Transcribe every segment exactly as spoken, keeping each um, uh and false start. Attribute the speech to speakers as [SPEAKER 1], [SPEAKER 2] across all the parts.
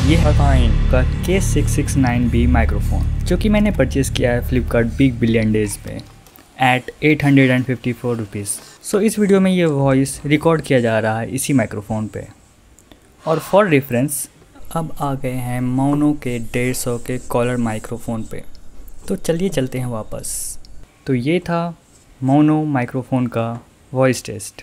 [SPEAKER 1] ये है फाइन का K six six nine B microphone, जो कि मैंने परचेज़ किया है फ्लिपकार्ट बिग बिलियन डेज पे eight eight hundred and fifty four rupees. So इस वीडियो में ये वॉइस रिकॉर्ड किया जा रहा है इसी माइक्रोफोन पे। और फॉर रेफरेंस अब आ गए हैं मोनो के डेढ़ सौ के कॉलर माइक्रोफोन पे। तो चलिए चलते हैं वापस। तो ये था मोनो माइक्रोफोन का वॉइस टेस्ट।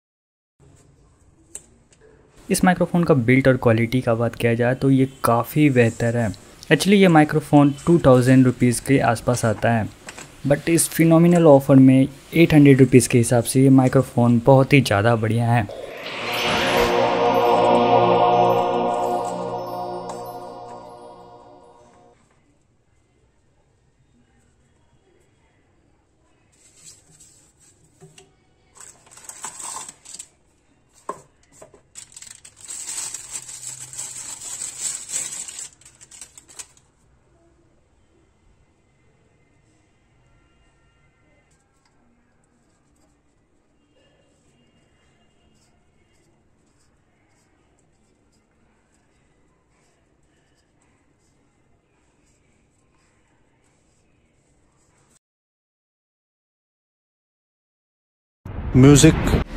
[SPEAKER 1] इस माइक्रोफोन का बिल्ट और क्वालिटी का बात किया जाए तो ये काफ़ी बेहतर है। एक्चुअली ये माइक्रोफोन टू थाउजेंड रुपीज़ के आसपास आता है, बट इस फिनोमिनल ऑफ़र में एट हंड्रेड रुपीज़ के हिसाब से ये माइक्रोफोन बहुत ही ज़्यादा बढ़िया है।
[SPEAKER 2] Music